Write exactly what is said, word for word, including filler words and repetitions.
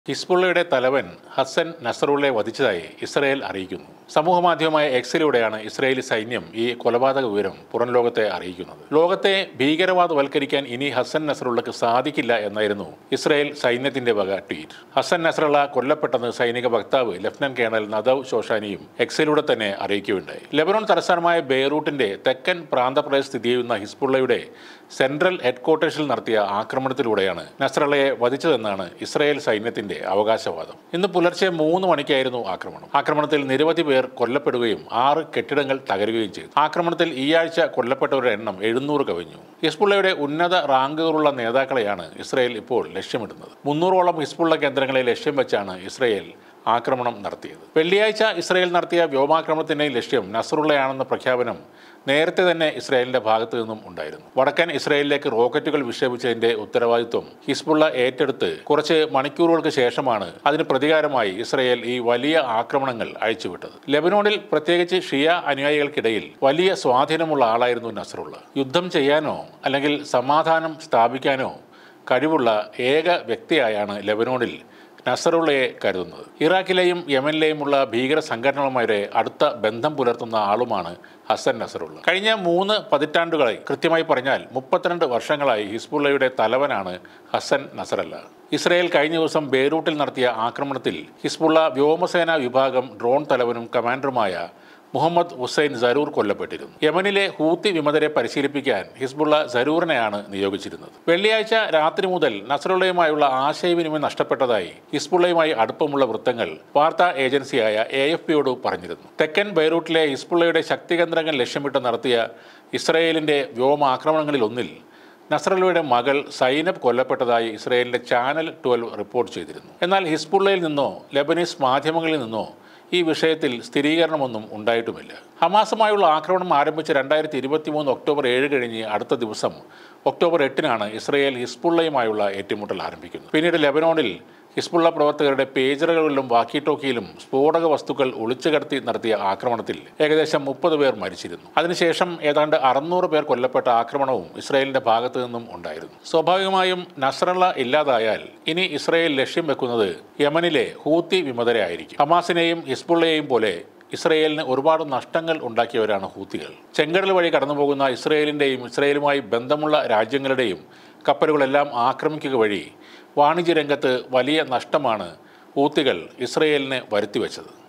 ഹിസ്ബുള്ളയുടെ തലവൻ ഹസൻ നസറുള്ളയെ വധിച്ചതായി ഇസ്രായേൽ അറിയിക്കുന്നു. സമൂഹമാധ്യമമായ എക്സിലൂടെയാണ് ഇസ്രായേലി സൈന്യം ഈ കൊലപാതക വിവരം പുറം ലോകത്തെ അറിയിക്കുന്നത്. ലോകത്തെ ഭീകരവാദവൽക്കരിക്കാൻ ഇനി ഹസൻ നസറുള്ളക്ക് സാധിക്കില്ല എന്നായിരുന്നു ഇസ്രായേൽ സൈന്യത്തിന്റെ വക ട്വീറ്റ്. ഹസൻ നസറുള്ള കൊല്ലപ്പെട്ടെന്ന് സൈനിക വക്താവ് ലഫ്റ്റനന്റ് കേണൽ നദവ് ഷോഷാനിയും എക്സിലൂടെ തന്നെ അറിയിക്കുകയുണ്ടായി. ലെബനോൺ തലസ്ഥാനമായ ബെയ്റൂട്ടിന്റെ തെക്കൻ പ്രാന്തപ്രദേശത്ത് സ്ഥിതി ചെയ്യുന്ന ഹിസ്ബുള്ളയുടെ സെൻട്രൽ ഹെഡ്ക്വാർട്ടേഴ്സിൽ നടത്തിയ ആക്രമണത്തിലൂടെയാണ് നസറുള്ളയെ വധിച്ചതെന്നാണ് ഇസ്രായേൽ സൈന്യത്തിന്റെ അവകാശവാദം. ഇന്ന് പുലർച്ചെ മൂന്ന് മണിക്കായിരുന്നു ആക്രമണം. ആക്രമണത്തിൽ നിരവധി പേർ കൊല്ലപ്പെടുകയും ആറ് കെട്ടിടങ്ങൾ തകരുകയും ചെയ്തു. ആക്രമണത്തിൽ ഈ ആഴ്ച കൊല്ലപ്പെട്ടവരുടെ എണ്ണം എഴുന്നൂറ് കവിഞ്ഞു. ഹിസ്ബുള്ളയുടെ ഉന്നത റാങ്കുകളുള്ള നേതാക്കളെയാണ് ഇസ്രായേൽ ഇപ്പോൾ ലക്ഷ്യമിടുന്നത്. മുന്നൂറോളം ഹിസ്ബുള്ള കേന്ദ്രങ്ങളെ ലക്ഷ്യം വെച്ചാണ് ഇസ്രായേൽ ആക്രമണം നടത്തിയത്. വെള്ളിയാഴ്ച ഇസ്രായേൽ നടത്തിയ വ്യോമാക്രമണത്തിന്റെ ലക്ഷ്യം നസറുള്ളയാണെന്ന പ്രഖ്യാപനം നേരത്തെ തന്നെ ഇസ്രായേലിന്റെ ഭാഗത്തു നിന്നും ഉണ്ടായിരുന്നു. വടക്കൻ ഇസ്രായേലിലേക്ക് റോക്കറ്റുകൾ വിക്ഷേപിച്ചതിന്റെ ഉത്തരവാദിത്വം ഹിസ്ബുള്ള ഏറ്റെടുത്ത് കുറച്ച് മണിക്കൂറുകൾക്ക് ശേഷമാണ് അതിന് പ്രതികാരമായി ഇസ്രായേൽ ഈ വലിയ ആക്രമണങ്ങൾ അഴിച്ചുവിട്ടത്. ലെബനോണിൽ പ്രത്യേകിച്ച് ഷിയ അനുയായികൾക്കിടയിൽ വലിയ സ്വാധീനമുള്ള ആളായിരുന്നു നസറുള്ള. യുദ്ധം ചെയ്യാനോ അല്ലെങ്കിൽ സമാധാനം സ്ഥാപിക്കാനോ കഴിവുള്ള ഏക വ്യക്തിയായാണ് ലെബനോണിൽ നസറുള്ളയെ കരുതുന്നത്. ഇറാഖിലെയും യമനിലെയുമുള്ള ഭീകര സംഘടനകളുമായി അടുത്ത ബന്ധം പുലർത്തുന്ന ആളുമാണ് ഹസൻ നസറുള്ള. കഴിഞ്ഞ മൂന്ന് പതിറ്റാണ്ടുകളായി, കൃത്യമായി പറഞ്ഞാൽ മുപ്പത്തിരണ്ട് വർഷങ്ങളായി ഹിസ്ബുള്ളയുടെ തലവനാണ് ഹസൻ നസറല്ല. ഇസ്രായേൽ കഴിഞ്ഞ ദിവസം ബെയ്റൂട്ടിൽ നടത്തിയ ആക്രമണത്തിൽ ഹിസ്ബുള്ള വ്യോമസേനാ വിഭാഗം ഡ്രോൺ തലവനും കമാൻഡറുമായ മുഹമ്മദ് ഹുസൈൻ സരൂർ കൊല്ലപ്പെട്ടിരുന്നു. യമനിലെ ഹൂത്തി വിമതരെ പരിശീലിപ്പിക്കാൻ ഹിസ്ബുള്ള സരൂറിനെയാണ് നിയോഗിച്ചിരുന്നത്. വെള്ളിയാഴ്ച രാത്രി മുതൽ നസറുള്ളയുമായുള്ള ആശയവിനിമയം നഷ്ടപ്പെട്ടതായി ഹിസ്ബുള്ളയുമായി അടുപ്പമുള്ള വൃത്തങ്ങൾ വാർത്താ ഏജൻസിയായ എ എഫ് പിയോട് പറഞ്ഞിരുന്നു. തെക്കൻ ബെയ്റൂട്ടിലെ ഹിസ്ബുള്ളയുടെ ശക്തികേന്ദ്രങ്ങൾ ലക്ഷ്യമിട്ട് നടത്തിയ ഇസ്രായേലിന്റെ വ്യോമാക്രമണങ്ങളിൽ ഒന്നിൽ നസറുള്ളയുടെ മകൾ സൈനബ് കൊല്ലപ്പെട്ടതായി ഇസ്രായേലിന്റെ ചാനൽ ട്വൽവ് റിപ്പോർട്ട് ചെയ്തിരുന്നു. എന്നാൽ ഹിസ്ബുള്ളയിൽ നിന്നോ ലെബനീസ് മാധ്യമങ്ങളിൽ നിന്നോ ഈ വിഷയത്തിൽ സ്ഥിരീകരണമൊന്നും ഉണ്ടായിട്ടുമില്ല. ഹമാസുമായുള്ള ആക്രമണം ആരംഭിച്ച രണ്ടായിരത്തി ഇരുപത്തി മൂന്ന് ഒക്ടോബർ ഏഴ് കഴിഞ്ഞ് അടുത്ത ദിവസം ഒക്ടോബർ എട്ടിനാണ് ഇസ്രായേൽ ഹിസ്ബുള്ളയുമായുള്ള ഏറ്റുമുട്ടൽ ആരംഭിക്കുന്നത്. പിന്നീട് ലെബനോണിൽ ഹിസ്ബുള്ള പ്രവർത്തകരുടെ പേജറുകളിലും വാക്കി ടോക്കിയിലും സ്ഫോടക വസ്തുക്കൾ ഒളിച്ചു കടത്തി നടത്തിയ ആക്രമണത്തിൽ ഏകദേശം മുപ്പത് പേർ മരിച്ചിരുന്നു. അതിനുശേഷം ഏതാണ്ട് അറുന്നൂറ് പേർ കൊല്ലപ്പെട്ട ആക്രമണവും ഇസ്രായേലിന്റെ ഭാഗത്തു നിന്നും ഉണ്ടായിരുന്നു. സ്വാഭാവികമായും നസറുള്ള ഇല്ലാതായാൽ ഇനി ഇസ്രായേൽ ലക്ഷ്യം വെക്കുന്നത് യമനിലെ ഹൂത്തി വിമതരെ ആയിരിക്കും. ഹമാസിനെയും ഹിസ്ബുള്ളയെയും പോലെ ഇസ്രായേലിന് ഒരുപാട് നഷ്ടങ്ങൾ ഉണ്ടാക്കിയവരാണ് ഹൂത്തികൾ. ചെങ്കടൽ വഴി കടന്നുപോകുന്ന ഇസ്രായേലിൻ്റെയും ഇസ്രായേലുമായി ബന്ധമുള്ള രാജ്യങ്ങളുടെയും കപ്പലുകളെല്ലാം ആക്രമിക്കുക വഴി വാണിജ്യ രംഗത്ത് വലിയ നഷ്ടമാണ് ഹൂത്തികൾ ഇസ്രായേലിന് വരുത്തിവെച്ചത്.